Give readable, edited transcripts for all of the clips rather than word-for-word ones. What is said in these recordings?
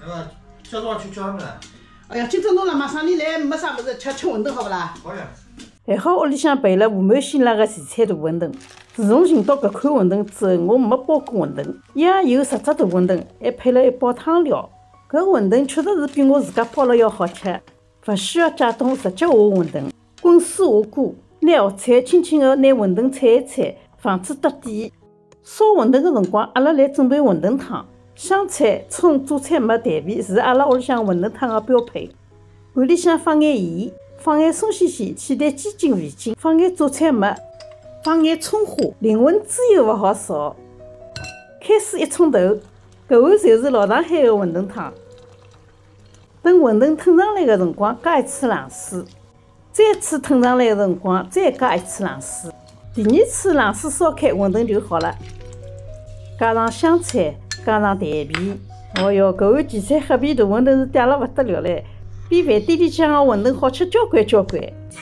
叫侬去叫呢。 哎呀，今朝侬辣马上里来，没啥物事，吃馄饨好不啦？ 好呀。 还好屋里向备了和满辛辣个咸菜大馄饨。自从寻到搿款馄饨之后，我没包过馄饨，也有10只大馄饨，还配了一包汤料。搿馄饨确实是比我自家包了要好吃，勿需要解冻，直接下馄饨，滚水下锅，拿咸菜轻轻地拿馄饨踩一踩，防止得底。烧馄饨个辰光，阿拉来准备馄饨汤。香菜、葱、榨菜末、蛋皮是阿拉屋里向馄饨汤个标配。碗里向放眼盐，放眼松鲜线去淡鸡精味精，放眼榨菜末，放眼葱花，灵魂猪油勿好少。开水一冲头，搿碗就是老上海个馄饨汤。等馄饨腾上来个辰光，加一次冷水，再次腾上来个辰光，再加一次冷水。第二次冷水烧开，馄饨就好了。加上香菜，加上蛋皮，哦哟，搿碗荠菜黑皮大馄饨是嗲了勿得了唻，比饭店里向个馄饨好吃交关交关。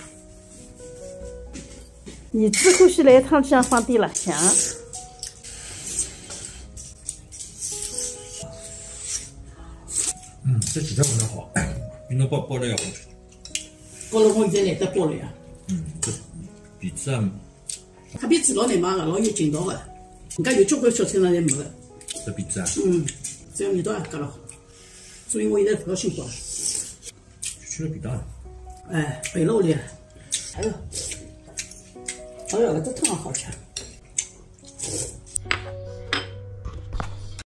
儿子欢喜来汤里向放点辣香。 这荠菜馄饨好，比侬包了要好吃。 包了我现在懒得包了呀。 这皮子啊， 黑皮子老难买个，老有劲道个，人家有交关小菜场侪没个。 这皮子啊， 只要味道也夹了好，所以我现在不高兴包了。 去了皮蛋。 哎，备了屋里。哎呦，搿只汤也好吃。